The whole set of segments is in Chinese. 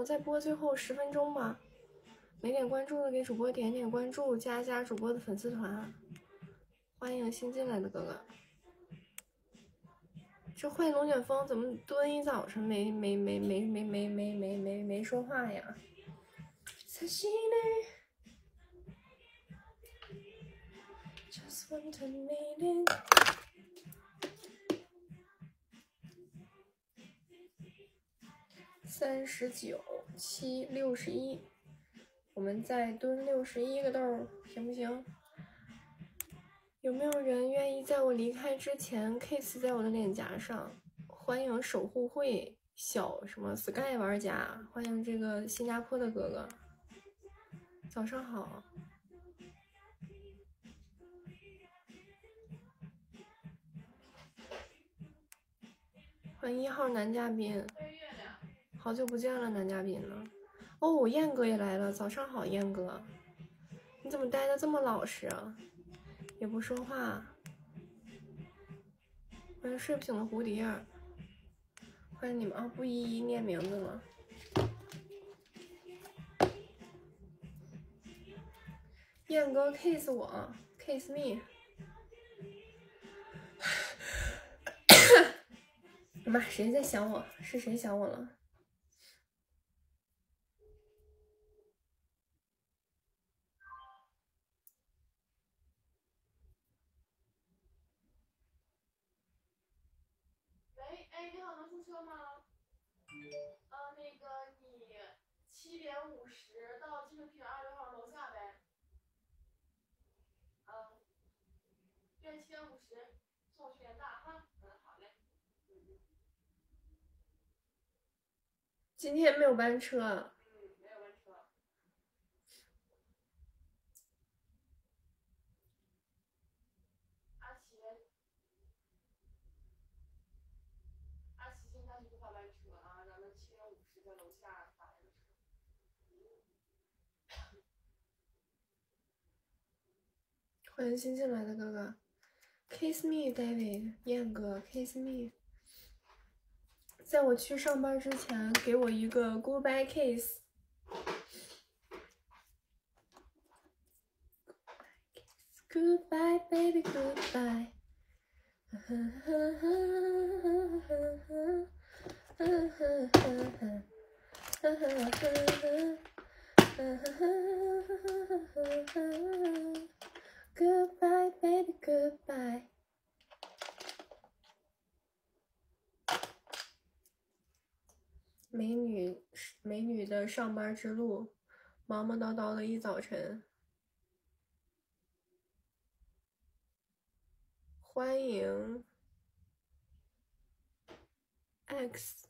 我再播最后10分钟吧。没点关注的给主播点点关注，加一加主播的粉丝团。欢迎新进来的哥哥。这会龙卷风怎么蹲一早上没说话呀？39、7、61，我们再蹲61个豆，行不行？有没有人愿意在我离开之前 kiss 在我的脸颊上？欢迎守护会小什么 sky 玩家，欢迎这个新加坡的哥哥，早上好。欢迎1号男嘉宾，好久不见了，男嘉宾呢？哦，燕哥也来了，早上好，燕哥，你怎么待的这么老实啊？也不说话。欢迎睡不醒的蝴蝶，欢迎你们啊！不一一念名字了。燕哥 kiss 我 ，kiss me。妈，谁在想我？是谁想我了？喂，哎，你好，能出车吗？那个你7点50到金城品26号楼下呗。对，7点50，送我去联大哈。好嘞。今天没有班车。没有班车。阿奇现在是不发班车啊，咱们7点50在楼下打一个车。欢迎新进来的哥哥 ，kiss me David， 燕哥 kiss me。在我去上班之前，给我一个 goodbye kiss。Goodbye baby goodbye。Goodbye baby goodbye。美女的上班之路，忙忙叨叨的一早晨。欢迎 X。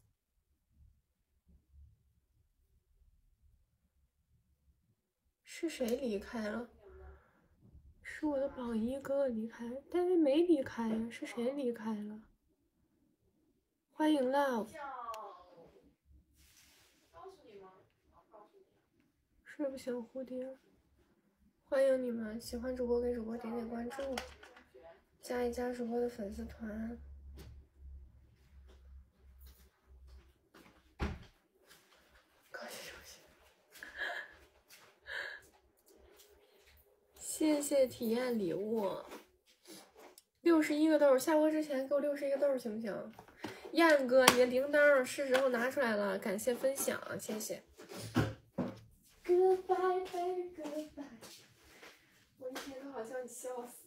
是谁离开了？是我的榜一哥哥离开，但是没离开呀，是谁离开了？欢迎 Love。睡不醒蝴蝶，欢迎你们！喜欢主播给主播点点关注，加一加主播的粉丝团。谢谢体验礼物，61个豆，下播之前给我61个豆行不行？燕哥，你的铃铛是时候拿出来了，感谢分享，谢谢。Goodbye baby goodbye。我一天都好像你笑死。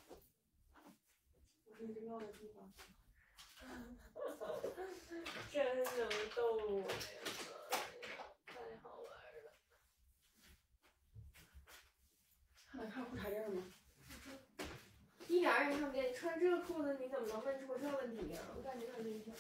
我是最妙的地方。真能逗我呀！太好玩了。还看裤衩印吗？一点儿也看不见。你穿这个裤子，你怎么能问出这问题呀？我感觉很危险。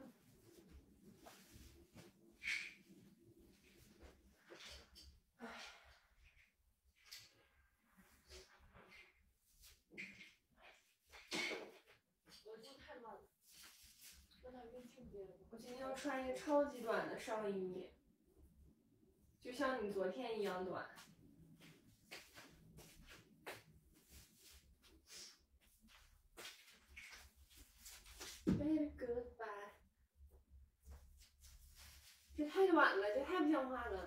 我今天要穿一个超级短的上衣，就像你昨天一样短。Baby goodbye。 这太短了，这太不像话了。